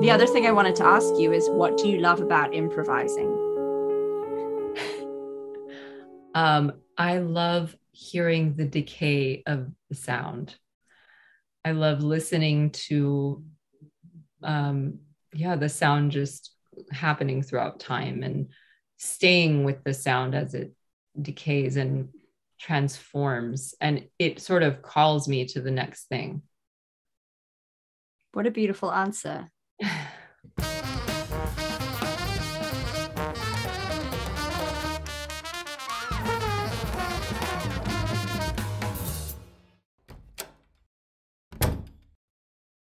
The other thing I wanted to ask you is, what do you love about improvising? I love hearing the decay of the sound. I love listening to, the sound just happening throughout time and staying with the sound as it decays and transforms. And it sort of calls me to the next thing. What a beautiful answer.